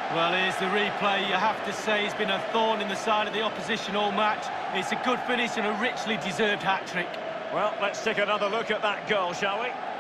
Well, here's the replay. You have to say he's been a thorn in the side of the opposition all match. It's a good finish and a richly deserved hat-trick. Well, let's take another look at that goal, shall we?